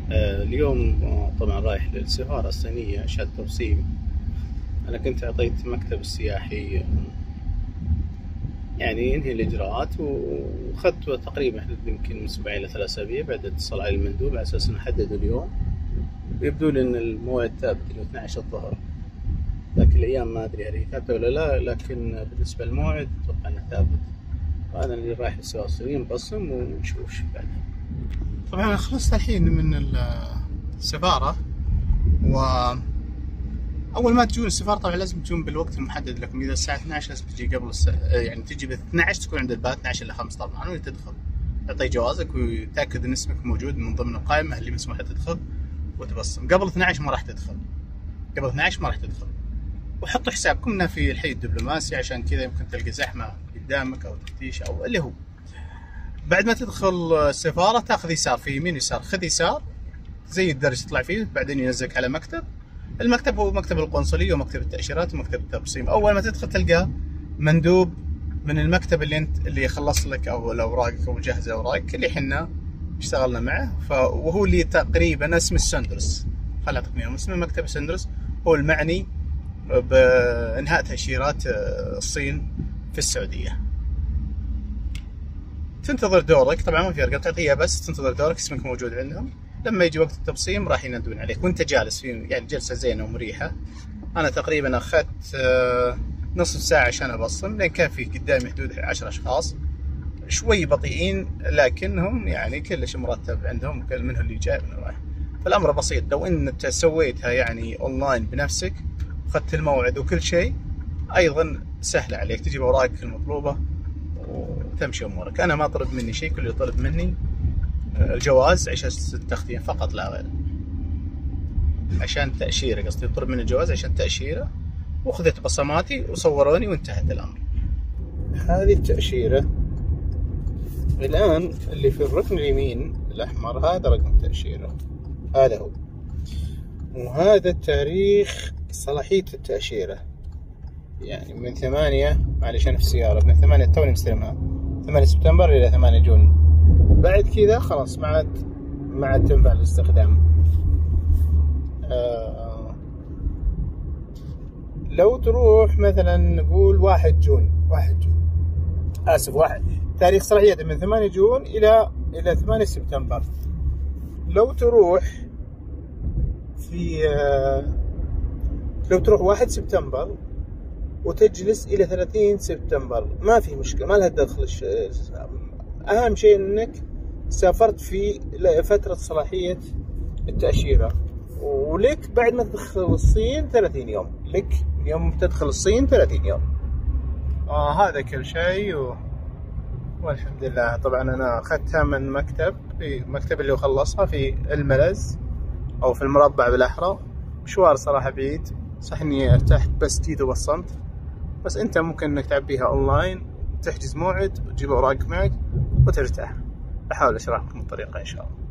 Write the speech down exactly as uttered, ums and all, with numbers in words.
آه، اليوم آه، طبعا رايح للسفارة الصينية عشان ترسيم. أنا كنت أعطيت مكتب السياحي آه، يعني ينهي الإجراءات، وأخذت تقريبا يمكن من أسبوعين إلى ثلاث أسابيع بعد اتصال على المندوب على أساس نحدد اليوم. ويبدو لي إن الموعد ثابت اللي هو اثني عشر الظهر، لكن الأيام ما أدري هل هي ثابتة ولا لا، لكن بالنسبة للموعد أتوقع إنه ثابت. فأنا اللي رايح للسفارة الصينية نبصم ونشوف ايش بعدها. طبعا أنا خلصت الحين من السفارة، وأول ما تجون السفارة طبعا لازم تجون بالوقت المحدد لكم. إذا الساعة اثني عشر لازم تجي قبل الس... يعني تجي ب اثني عشر، تكون عند الباب اثني عشر إلى خمسة طبعا، وتدخل تعطي جوازك ويتأكد إن اسمك موجود من ضمن القائمة اللي مسموح تدخل وتبصم. قبل اثني عشر ما راح تدخل، قبل اثني عشر ما راح تدخل. وحطوا حسابكم إنه في الحي الدبلوماسي، عشان كذا يمكن تلقى زحمة قدامك أو تفتيش أو اللي هو. بعد ما تدخل السفارة تاخذ يسار، في يمين يسار خذ يسار زي الدرج تطلع فيه، بعدين ينزلك على مكتب. المكتب هو مكتب القنصلية ومكتب التأشيرات ومكتب الترسيم. أول ما تدخل تلقى مندوب من المكتب اللي انت اللي يخلص لك أو أوراقك أو مجهز أوراقك اللي حنا اشتغلنا معه، وهو اللي تقريبا اسم السندرس، خل أعطيكم إياه اسم مكتب السندرس، هو المعني بإنهاء تأشيرات الصين في السعودية. تنتظر دورك، طبعا ما في ارقام تعطيها، بس تنتظر دورك، اسمك موجود عندهم. لما يجي وقت التبصيم راح ينادون عليك وانت جالس في يعني جلسه زينه ومريحه. انا تقريبا اخذت نصف ساعه عشان ابصم، لان كان في قدامي حدود عشر اشخاص شوي بطيئين، لكنهم يعني كلش مرتب عندهم، منهم اللي جاي من رايح. فالامر بسيط، لو انت سويتها يعني اونلاين بنفسك واخذت الموعد وكل شيء، ايضا سهله عليك، تجيب اوراقك المطلوبه وتمشي امورك. انا ما طلب مني شيء، كل اللي طلب مني الجواز عشان التخطيط فقط لا غير، عشان تأشيرة، قصدي طلب مني الجواز عشان تأشيرة، واخذت بصماتي وصوروني وانتهت الامر. هذه التأشيرة الان اللي في الركن اليمين الاحمر، هذا رقم التأشيرة، هذا هو، وهذا التاريخ صلاحية التأشيرة، يعني من ثمانية، معلش أنا في السيارة، من ثمانية توني مستلمها، ثمانية سبتمبر إلى ثمانية جون. بعد كذا خلاص ما عاد ما عاد تنفع للاستخدام. آه لو تروح مثلا نقول واحد جون، واحد جون آسف واحد تاريخ صلاحيته من ثمانية جون إلى إلى ثمانية سبتمبر. لو تروح في آه لو تروح واحد سبتمبر وتجلس إلى ثلاثين سبتمبر ما في مشكلة، ما لها دخل. أهم شيء أنك سافرت في فترة صلاحية التأشيرة، ولك بعد ما تدخل الصين ثلاثين يوم، لك يوم تدخل الصين ثلاثين يوم. آه هذا كل شيء و... والحمد لله. طبعا أنا أخذتها من مكتب، في مكتب اللي خلصها في الملز أو في المربع بالأحرى. مشوار صراحة بعيد، صح إني ارتحت بس جيت وبصمت، بس أنت ممكن إنك تعبيها أونلاين، تحجز موعد وتجيب أوراقك معك وترتاح. بحاول أشرح لكم الطريقة إن شاء الله.